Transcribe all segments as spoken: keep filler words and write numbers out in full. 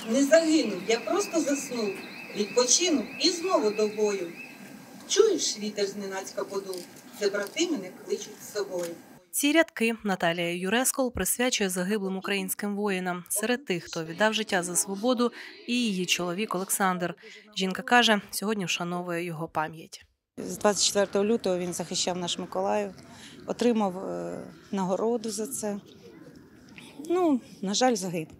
Не загинув, я просто заснув, відпочинув і знову до бою. Чуєш, вітер зненацька подув, це брати мене кличуть з собою. Ці рядки Наталія Юрескол присвячує загиблим українським воїнам. Серед тих, хто віддав життя за свободу, і її чоловік Олександр. Жінка каже, сьогодні вшановує його пам'ять. З двадцять четвертого лютого він захищав наш Миколаїв, отримав е, нагороду за це. Ну, на жаль, загинув.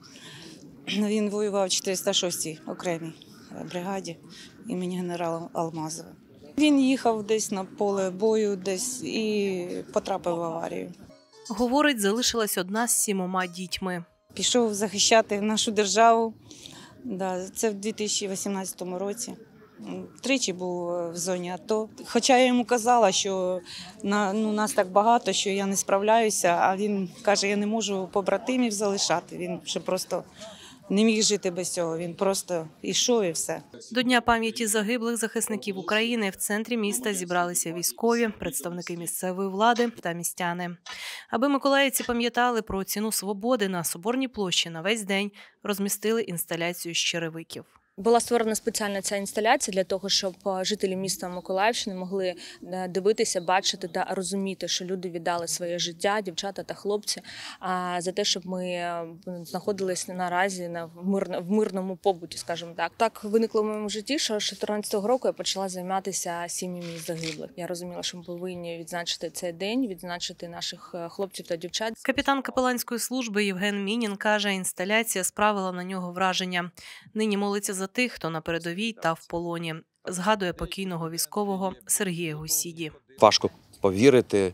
Він воював в чотириста шостій окремій бригаді імені генерала Алмазова. Він їхав десь на поле бою десь і потрапив в аварію. Говорить, залишилась одна з сімома дітьми. Пішов захищати нашу державу. Да, це в дві тисячі вісімнадцятому році. Тричі був в зоні АТО. Хоча я йому казала, що на, ну, нас так багато, що я не справляюся, а він каже, я не можу побратимів залишати. Він ще просто не міг жити без цього, він просто йшов і все. До Дня пам'яті загиблих захисників України в центрі міста зібралися військові, представники місцевої влади та містяни. Аби миколаївці пам'ятали про ціну свободи, на Соборній площі на весь день розмістили інсталяцію з черевиків. Була створена спеціальна ця інсталяція для того, щоб жителі міста Миколаївщини могли дивитися, бачити та розуміти, що люди віддали своє життя, дівчата та хлопці, за те, щоб ми знаходилися наразі в мирному побуті, скажімо так. Так виникло в моєму житті, що з чотирнадцятого року я почала займатися сім'ями загиблих. Я розуміла, що ми повинні відзначити цей день, відзначити наших хлопців та дівчат. Капітан капеланської служби Євген Мінін каже, інсталяція справила на нього враження. Нині молиться за тих, хто на передовій та в полоні. Згадує покійного військового Сергія Гусіді. Важко повірити,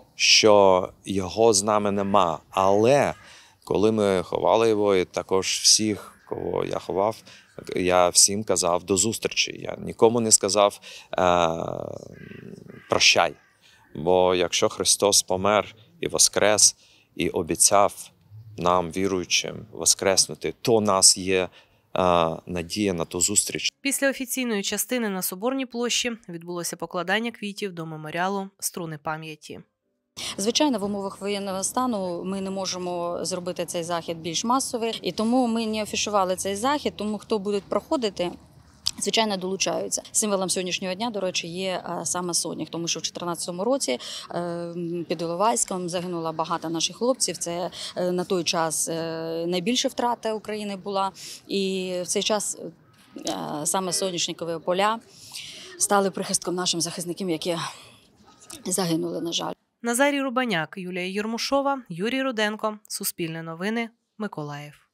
що його з нами нема. Але коли ми ховали його, і також всіх, кого я ховав, я всім казав до зустрічі. Я нікому не сказав е- прощай. Бо якщо Христос помер і воскрес, і обіцяв нам, віруючим, воскреснути, то у нас є надія на ту зустріч. Після офіційної частини на Соборній площі відбулося покладання квітів до меморіалу «Струни пам'яті». Звичайно, в умовах воєнного стану ми не можемо зробити цей захід більш масовий, і тому ми не афішували цей захід, тому хто буде проходити, звичайно, долучаються. Символом сьогоднішнього дня, до речі, є саме Сонях, тому що в чотирнадцятому році під Іловайськом загинуло багато наших хлопців. Це на той час найбільша втрата України була. І в цей час саме соняшникові поля стали прихистком нашим захисникам, які загинули, на жаль. Назарій Рубаняк, Юлія Єрмушова, Юрій Руденко. Суспільне новини. Миколаїв.